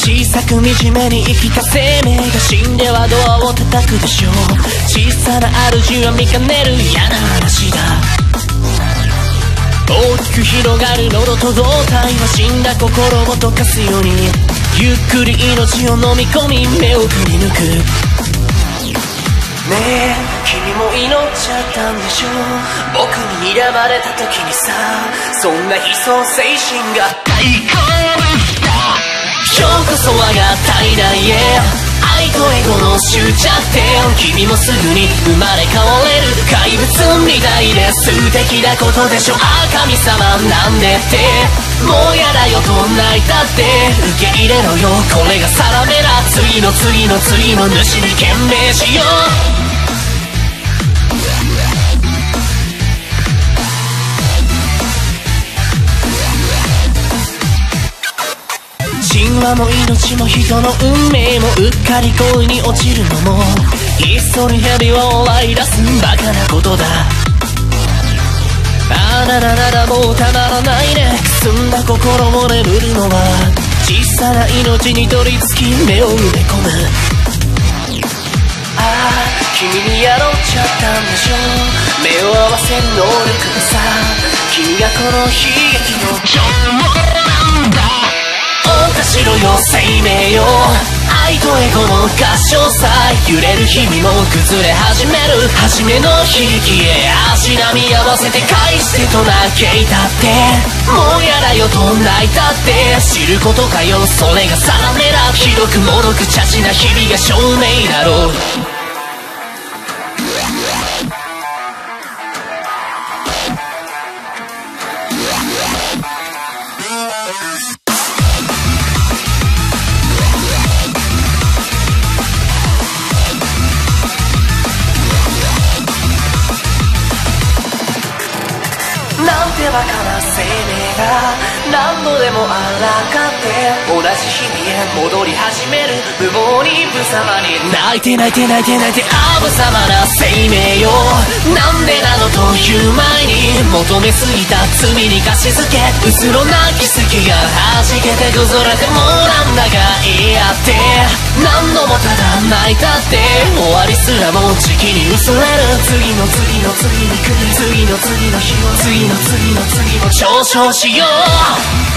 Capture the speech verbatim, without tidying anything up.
小さく惨めに生きた生命が死んではドアを叩くでしょう。小さな主は見かねる嫌な話だ。大きく広がる喉と胴体は死んだ心を溶かすようにゆっくり命を飲み込み目をくり抜く。ねえ君も祈っちゃったんでしょ。僕に睨まれた時にさ、そんな悲壮精神が最高だ。今日こそ我が体内へ愛とエゴの終着点。君もすぐに生まれ変われる怪物みたいで素敵なことでしょ。ああ神様なんでってもうやだよと泣いたって受け入れろよ。これが定めだ。次の次の次の主に懸命しよう。神話も命も人の運命もうっかり恋に落ちるのもひっそり蛇を笑い出すバカなことだ。あららららもうたまらないね。くすんだ心を眠るのは小さな命に取り付き目を埋め込む。ああ君にやろっちゃったんでしょ。目を合わせる能力でさ、君がこの悲劇の情報なんだ。謳歌しろよ生命よ。愛とエゴの合唱さ、揺れる日々も崩れ始める初めの悲劇へ足並み合わせて返してと嘆いたってもうやだよと泣いたって知ることかよ。それが定めだ。ひどくもどくチャチな日々が証明だろう。なんてバカな生命が何度でもあらかって同じ日々へ戻り始める無謀に無様に泣いて泣いて泣いて泣いてあぶさまな生命よ。なんでなのという前に求めすぎた罪に貸し付けうつろな奇跡が弾けて崩れてもなんだか言い合って何度もただ泣いたって終わりすらも時期に薄れる。次の次の次に来る次の次の日を次の次の次も上昇しよう。